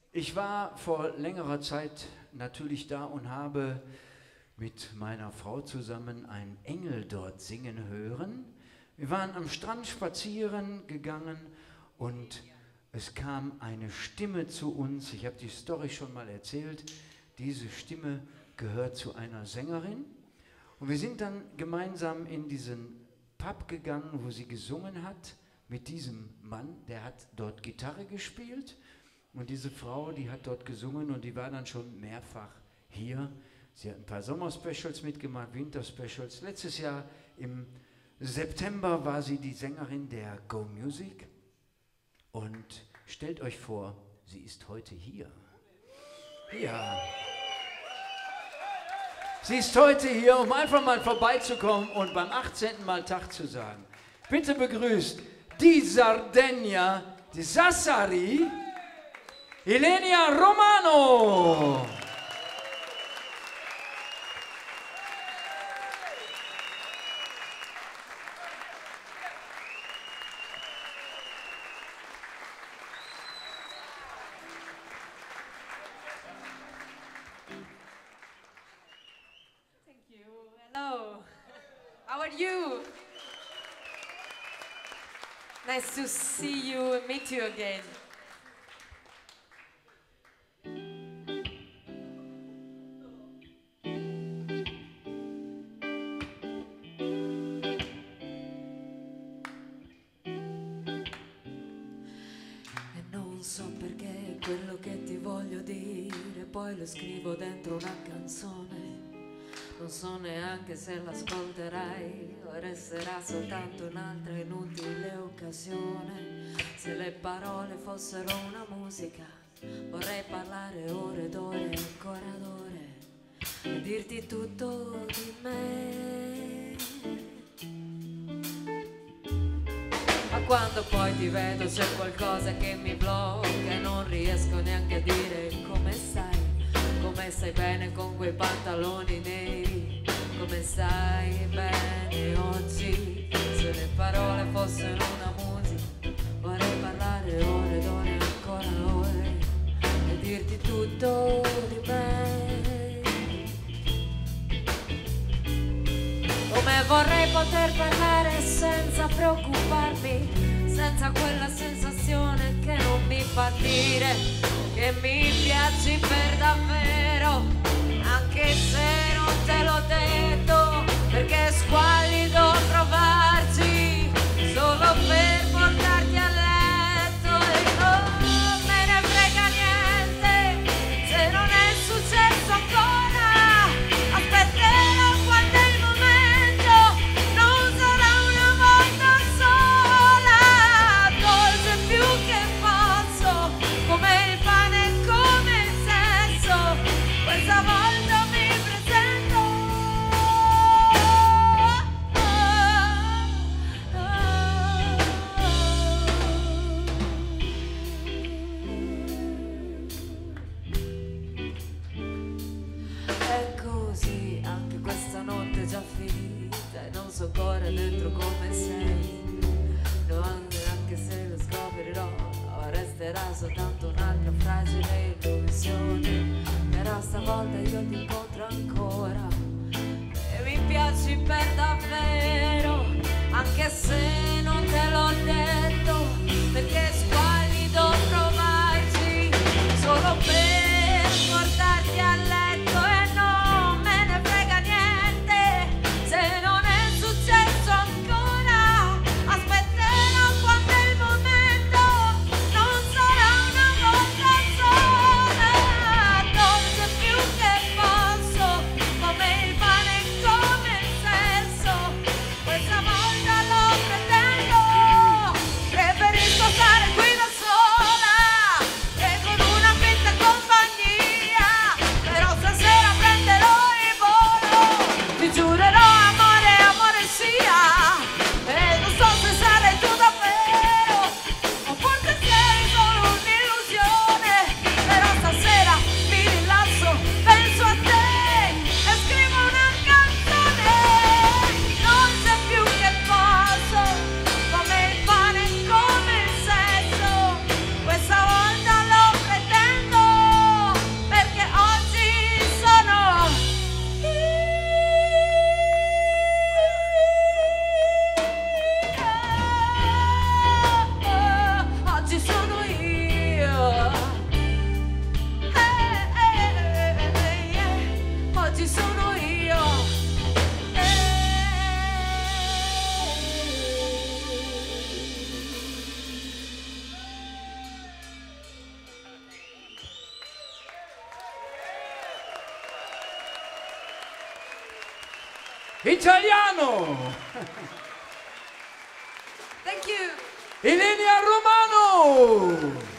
Ich war vor längerer Zeit natürlich da und habe mit meiner Frau zusammen einen Engel dort singen hören. Wir waren am Strand spazieren gegangen und es kam eine Stimme zu uns. Ich habe die Story schon mal erzählt. Diese Stimme gehört zu einer Sängerin. Und wir sind dann gemeinsam in diesen Pub gegangen, wo sie gesungen hat, mit diesem Mann, der hat dort Gitarre gespielt. Und diese Frau, die hat dort gesungen und die war dann schon mehrfach hier. Sie hat ein paar Sommerspecials mitgemacht, Winterspecials. Letztes Jahr im September war sie die Sängerin der Go Music. Und stellt euch vor, sie ist heute hier. Ja. Sie ist heute hier, um einfach mal vorbeizukommen und beim 18. Mal Tag zu sagen. Bitte begrüßt die Sardegna di Sassari, Ilenia Romano. Thank you. Hello. How are you? Nice to see you and meet you again. Non so perché quello che ti voglio dire, poi lo scrivo dentro una canzone. Non so neanche se l'ascolterai, o resterà soltanto un'altra inutile occasione. Se le parole fossero una musica, vorrei parlare ore ed ore, ancora d'ore, e dirti tutto di me. Ma quando poi ti vedo c'è qualcosa che mi blocca e non riesco neanche a dire come stai bene con quei pantaloni neri, come stai bene oggi. Se le parole fossero una musica, vorrei parlare ore ed ore, ancora ore, e dirti tutto di me. Come vorrei poter parlare senza preoccuparmi, senza quella sensazione che non mi fa dire che mi piaci per davvero, anche se non te l'ho detto, perché è squallido provarci solo per portarti a letto. E non me ne frega niente se non è successo ancora, aspetterò quando è il momento, non sarà una volta sola, dolce più che posso, come il pane e come il sesso, questa volta mi presento. È così, anche questa notte è già finita e non so ancora dentro come sei. No, anche se lo scoprirò, resterà soltanto un'altra fragile illusione. Però stavolta io ti incontro ancora e mi piaci per davvero, anche se non te l'ho detto, perché è squallido provarci solo per portarti a letto. E non me ne frega niente se non è successo ancora, aspetterò quando è il momento, non sarà una volta sola, dolce più che posso, come il pane e come il sesso, questa volta lo pretendo. Italiano. Thank you. Ilenia Romano.